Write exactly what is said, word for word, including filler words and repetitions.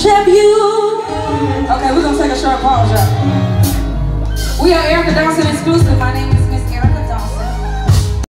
worship you. Okay, we're gonna take a short pause, y'all. We are Erica Dawson.